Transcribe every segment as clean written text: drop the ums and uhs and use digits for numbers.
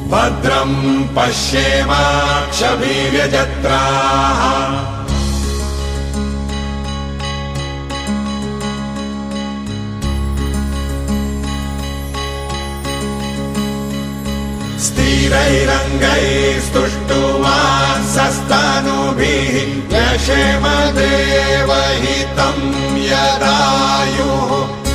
भद्रं पश्येमाक्षभिर्यजत्राः स्थिरैरङ्गैस्तुष्टुवांसस्तनूभिः यशेम देवहितं यदायुः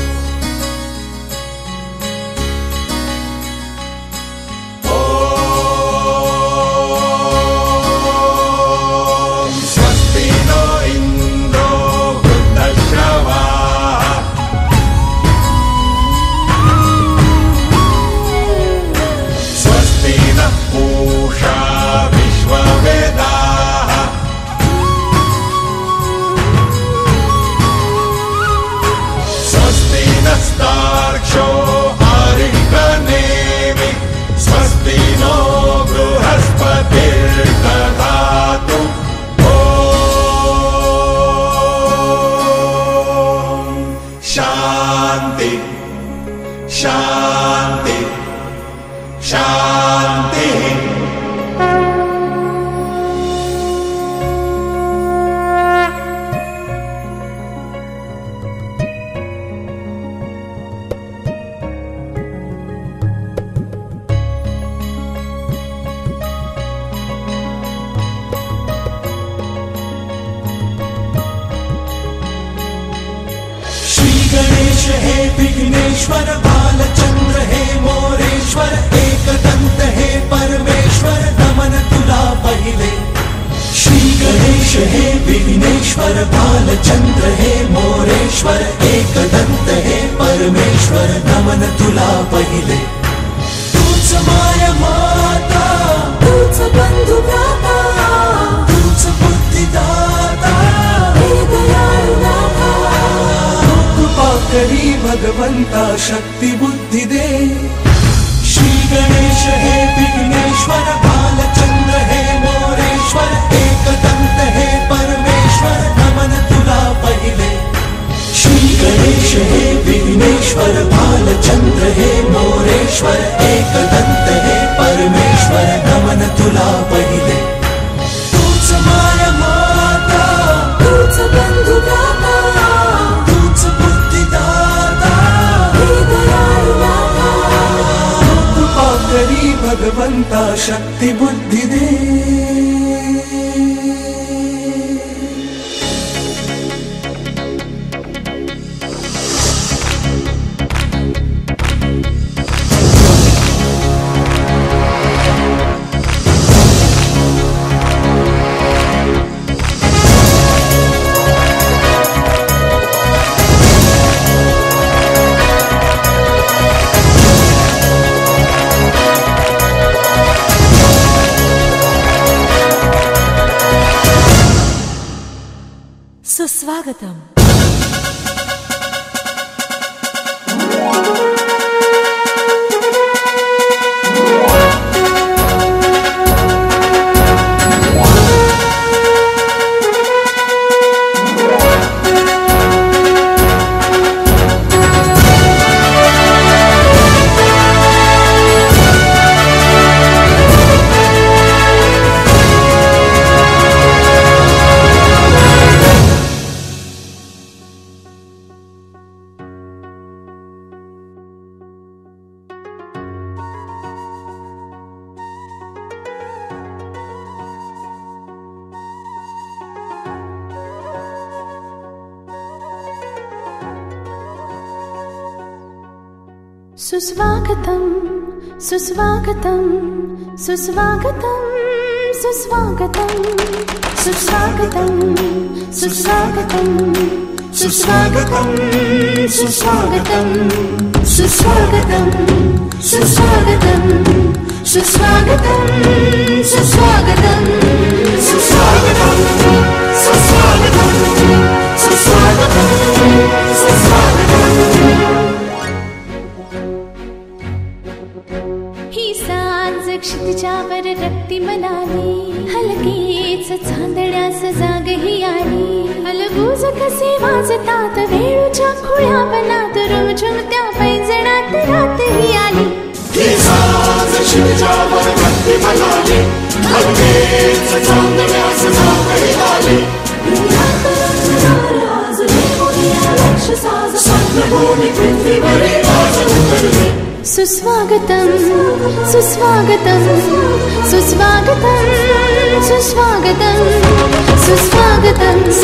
शांति शांति। गणेश हे विघ्नेश्वर बालचंद्र हे मोरेश्वर एकदंत हे परमेश्वर नमन तुला पहिले। श्री गणेश हे विघ्नेश्वर बालचंद्र हे मोरेश्वर एकदंत हे परमेश्वर नमन तुला पहिले। तूच माया माता तूच बंधु भ्राता तूच बुद्धिदाता हे दयाळु नाथा। करी भगवंता शक्ति बुद्धि दे। श्री गणेश हे विघ्नेश्वर बालचंद्र हे मोरेश्वर एकदंत हे परमेश्वर नमन तुला पहिले। श्री गणेश हे विघ्नेश्वर बालचंद्र हे मोरेश्वर एकदंत हे परमेश्वर नमन तुला पहिले। तूच माया माता तूच बंधु भ्राता भगवंता शक्ति बुद्धि दे। सुस्वागतम। सुस्वागतम सुस्वागतम सुस्वागतम सुस्वागतम सुस्वागतम सुस्वागतम सुस्वागतम सुस्वागतम सुस्वागतम सुस्वागतम सुस्वागतम सुस्वागतम सुस्वागतम सुस्वागतम सुस्वागतम सुस्वागतम। ही सांज क्षितिजावर रक्ती मनाली हलकेच चांदण्यास जाग ही आली। अलगूज कसे वाजतात वेळूच्या खुळ्या बनात रुमझुमत्या पैंजणात रात ही आली। ही सांज क्षितिजावर सुस्वागतं सुस्वागतं सुस्वागतं सुस्वागतं सुस्वागतं